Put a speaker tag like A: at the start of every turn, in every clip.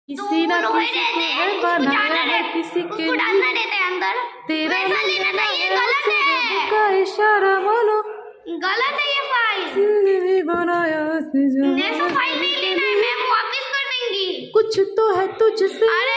A: किसी ना किसी को बनाया है, किसी के
B: डालना देते हैं अंदर।
A: तेरा
B: लेना ये गलत है,
A: का इशारा मानो
B: गलत है ये फाइल।
A: बनाया
B: ऐसा फाइल नहीं लेना है, मैं वापस कर देंगी।
A: कुछ तो है तुझसे।
B: अरे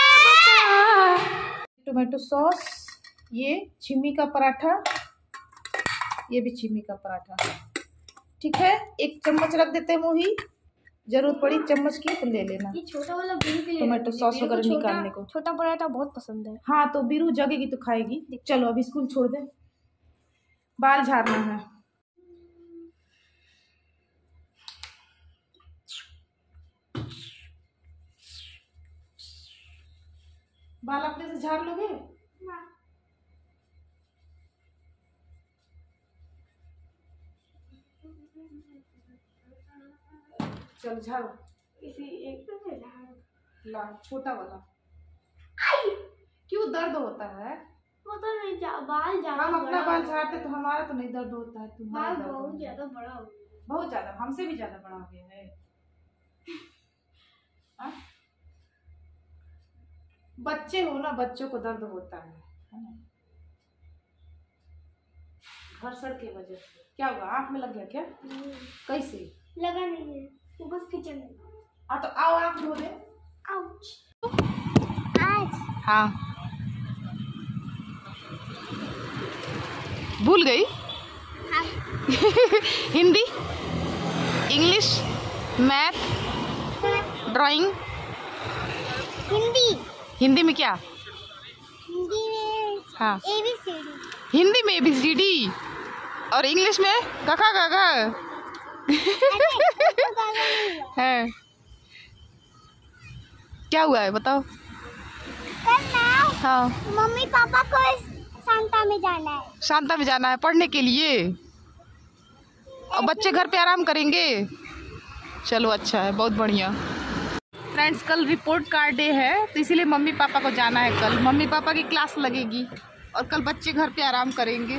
A: टोमेटो सॉस, ये छिमी का पराठा, ये भी छिमी का पराठा, ठीक है। 1 चम्मच रख देते हैं मोही, जरूरत पड़ी चम्मच की तो ले लेना।
B: ये छोटा वाला बीरू के लिए
A: टोमेटो सॉस वगैरह निकालने को।
B: छोटा पराठा बहुत पसंद है।
A: हाँ तो बीरू जगेगी तो खाएगी। चलो अभी स्कूल छोड़ दे, बाल झाड़ना है। बाल अपने से झाड़ लोगे? चलो झाड़ो,
B: इसी एक पे झाड़ो।
A: ला छोटा वाला। क्यों दर्द होता है?
B: पता नहीं, बाल ज्यादा
A: हम अपना बाल झाड़ते तो हमारा तो नहीं दर्द होता है, तुम्हारा
B: बाल बहुत ज्यादा बड़ा हो गया।
A: बहुत ज्यादा, हमसे भी ज्यादा बड़ा हो गया है। बच्चे हो ना, बच्चों को दर्द होता है ना। घर्षण की वजह से क्या हुआ? आंख में लग गया क्या? कैसे?
B: लगा नहीं है, वो बस किचन में।
A: हाँ तो आओ आंख धो दे।
B: आज
A: हाँ भूल गई।
B: हाँ।
A: Hindi, English, math, drawing. Hindi में क्या?
B: हिंदी में
A: हाँ
B: ABCD।
A: हिंदी में ABCD और इंग्लिश में काका काका है। क्या हुआ है बताओ?
B: कल ना
A: हाँ
B: मम्मी पापा को सांता में जाना है।
A: शांता में जाना है पढ़ने के लिए, और बच्चे घर पे आराम करेंगे। चलो अच्छा है, बहुत बढ़िया। फ्रेंड्स कल रिपोर्ट कार्ड डे है, तो इसीलिए मम्मी पापा को जाना है। कल मम्मी पापा की क्लास लगेगी और कल बच्चे घर पे आराम करेंगे।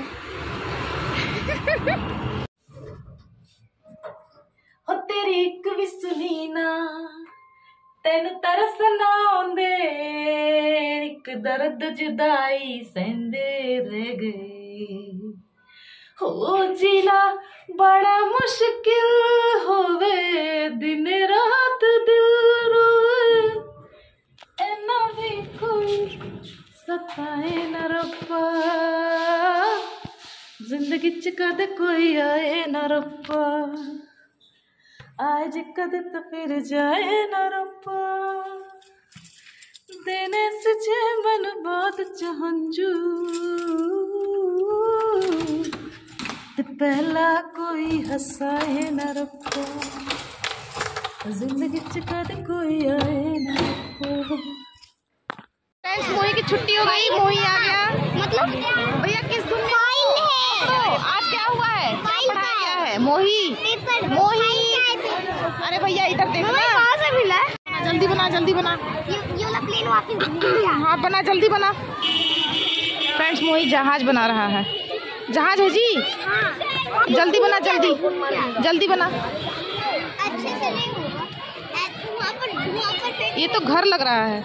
A: हो तेरी एक भी सुनी ना, तेन तरस ना आंदे, एक दर्द जुदाई सहंदे रह गए। हो जीना बड़ा मुश्किल होवे, दिन रात दिल रोवे, ऐना भी कोई सताए न रब्बा, जिंदगी च कद कोई आए न रब्बा, आज कद तो फिर जाए न रब्बा, देने से जे मन बहुत चहंजू, पहला कोई हंसाए न रब्बा, जिंदगी च कद कोई आए न रब्बा। फ्रेंड्स मोही की छुट्टी हो गई, मोही आ गया।
B: मतलब
A: भैया किस धुन में? तो आज क्या हुआ है? क्या पढ़ाया गया है? मोही अरे भैया इधर देखो ना,
B: कहाँ से मिला है?
A: जल्दी बना जल्दी बना।
B: ये वाला प्लेन वापस
A: हाँ बना जल्दी बना। फ्रेंड्स मोही जहाज बना रहा है। जहाज है जी?
B: हाँ।
A: जल्दी बना जल्दी जल्दी बना।
B: अच्छे से नहीं होगा, वहाँ पर
A: ये तो घर लग रहा है।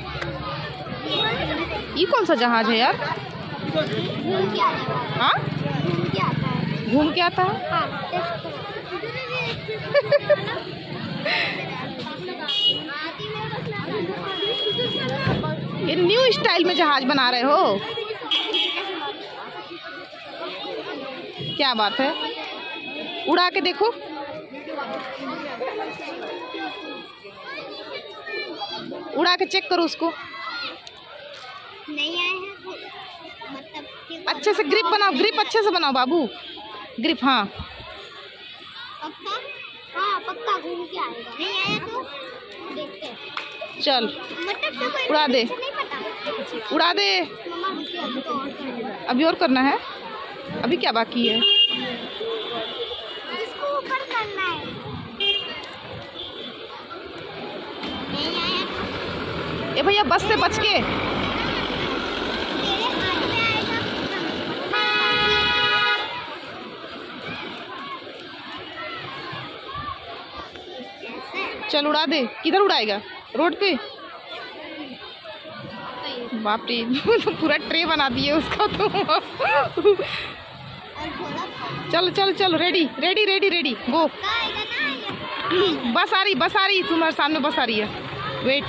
A: ये कौन सा जहाज है यार?
B: घूम के आता है।
A: हाँ
B: घूम के आता है।
A: घूम के आता है।
B: हाँ।
A: ये न्यू स्टाइल में जहाज बना रहे हो? क्या बात है, उड़ा के देखो। उड़ा के चेक करो उसको।
B: नहीं आए हैं मतलब
A: अच्छे से ग्रिप बनाओ, ग्रिप अच्छे से बनाओ बाबू, ग्रिप। हाँ
B: पक्का? हाँ पक्का घूम के आएगा। नहीं आया तो देखते हैं।
A: चल
B: मतलब तो कोई
A: उड़ा दे,
B: नहीं पता।
A: उड़ा दे।
B: मम्मा मुझे अभी तो और करना है।
A: अभी और करना है? अभी क्या बाकी है?
B: इसको ऊपर करना है। नहीं आया तो
A: ए भैया बस से बच के।
B: तेरे हाथ में आएगा।
A: चल उड़ा दे। किधर उड़ाएगा? रोड पे। बाप रे तो पूरा ट्रे बना दिए उसका तो। चलो चलो चलो, ready ready ready ready go. Bus आ रही तुम्हारे सामने, बस आ रही है, वेट।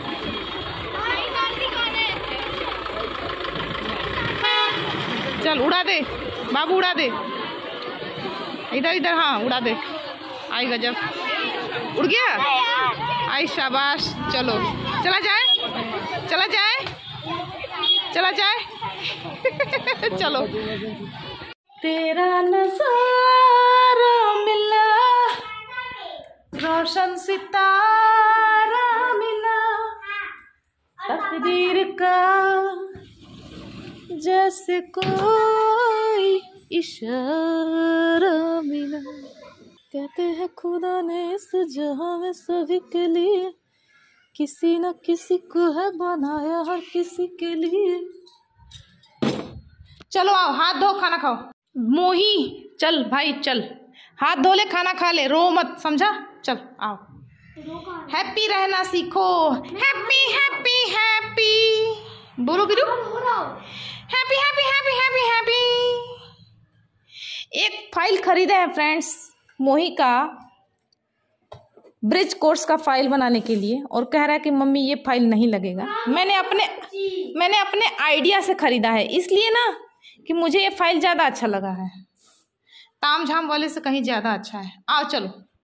A: चल उड़ा दे बाबू, उड़ा दे इधर इधर, हाँ उड़ा दे। आई गजब, उड़ गया। आई शाबाश। चलो चला जाए, चला जाए, चला जाए। चलो। तेरा नज़ारा मिला, रोशन सितारा मिला, तकदीर का जैसे कोई इशारा मिला। कहते हैं खुदा ने इस जहां में सभी के लिए किसी न किसी को है बनाया, हर किसी के लिए। चलो आओ, हाथ धो खाना खाओ। मोही चल भाई चल, हाथ धो ले, खाना खा ले, रो मत, समझा। चल आओ, हैप्पी रहना सीखो। हैप्पी हैप्पी हैप्पी बोलो Biru, happy happy happy happy happy. एक फाइल खरीदा है फ्रेंड्स मोही का, ब्रिज कोर्स का फाइल बनाने के लिए, और कह रहा है कि मम्मी ये फाइल नहीं लगेगा। मैंने अपने आइडिया से खरीदा है, इसलिए ना कि मुझे ये फाइल ज़्यादा अच्छा लगा है, ताम झाम वाले से कहीं ज़्यादा अच्छा है। आओ चलो।